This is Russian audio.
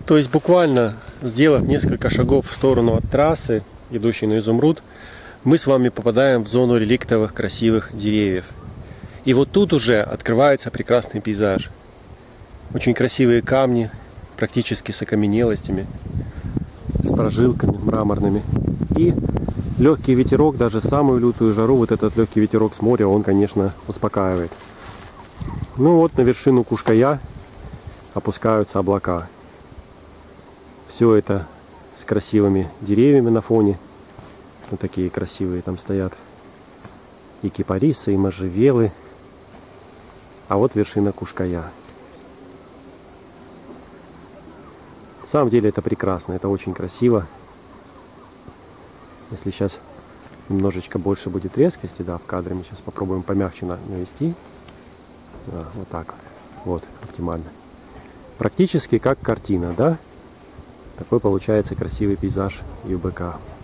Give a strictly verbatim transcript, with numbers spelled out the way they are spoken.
То есть буквально сделав несколько шагов в сторону от трассы, идущей на Изумруд, мы с вами попадаем в зону реликтовых красивых деревьев. И вот тут уже открывается прекрасный пейзаж. Очень красивые камни, практически с окаменелостями, с прожилками мраморными. И легкий ветерок, даже в самую лютую жару, вот этот легкий ветерок с моря, он, конечно, успокаивает. Ну вот, на вершину Кушкая опускаются облака. Все это с красивыми деревьями на фоне. Вот такие красивые там стоят. И кипарисы, и можжевелы. А вот вершина Кушкая. На самом деле это прекрасно, это очень красиво. Если сейчас немножечко больше будет резкости, да, в кадре мы сейчас попробуем помягче навести. Да, вот так вот. Вот, оптимально. Практически как картина, да? Такой получается красивый пейзаж ЮБК.